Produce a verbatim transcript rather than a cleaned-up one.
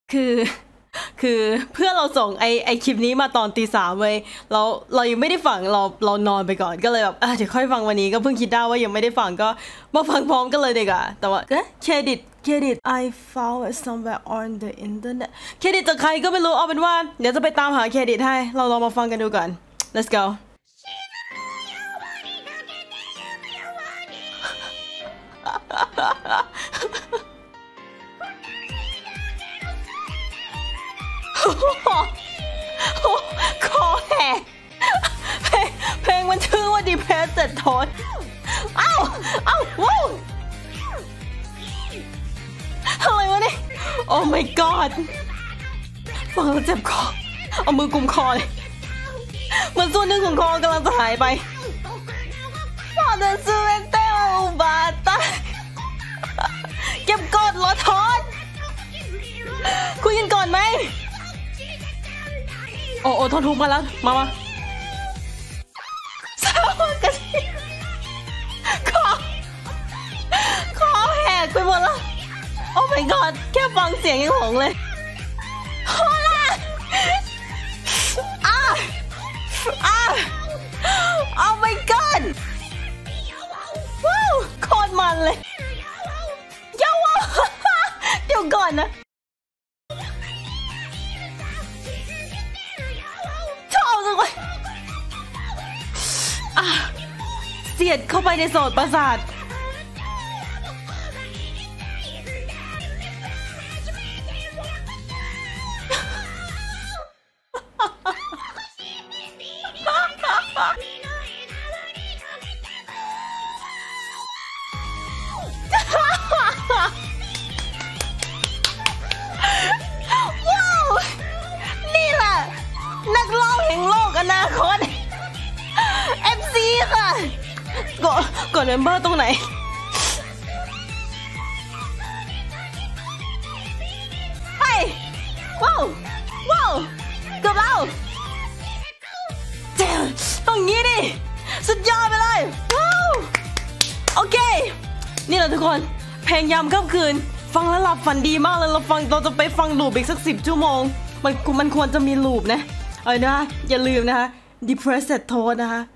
คือคือเพื่อนเราส่งไอไอคลิปนี้มาตอนตีสามเว้ยเราเรายังไม่ได้ฟังเราเรานอนไปก่อนก็เลยแบบเดี๋ยวค่อยฟังวันนี้ก็เพิ่งคิดได้ว่ายังไม่ได้ฟังก็มาฟังพร้อมกันเลยดีกว่าแต่ว่าเครดิตเครดิต I found it somewhere on the internet เครดิตจากใครก็ไม่รู้เอาเป็นว่าเดี๋ยวจะไปตามหาเครดิตให้เราลองมาฟังกันดูก่อน let's goคอแหกเพลงเพลงมันชื่อว่า Depressed Toad เอ้าเอ้าว้าวอะไรวะเนี่ย Oh my god ฟังแล้วเจ็บคอเอามือกุมคอเลยเหมือนส่วนหนึ่งของคอกำลังจะหายไปพอเดินซูเวนเตลบาตาเก็บกดรถทอดคุยกันก่อนไหมโอ้โอ้ทนทุกมาแล้วมามาสวัสดีคอคอแหกไปหมดแล้วโอ้ my god แค่ฟังเสียงยังหลงเลยโอ้ล่ะอ่ะอ่ะโอ้ my god ว้าวโคตรมันเลยเย้าวเดี๋ยวก่อนนะเสียดเข้าไปในโสตประสาทว้าวนี่แหละนักร้องแห่งโลกอนาคต เอฟ ซี ค่ะกดกดเมมเบอร์ตรงไหนไปว้าวว้าวเกือบแล้วเจ๋งตรงนี้ดิสุดยอดไปเลยว้าวโอเคนี่แหละทุกคนเพลงยามค่ำคืนฟังแล้วหลับฝันดีมากเลยเราฟังเราจะไปฟังลูปอีกสักสิบชั่วโมงมันมันควรจะมีลูปนะเอานะอย่าลืมนะคะ Depressed Toad นะคะ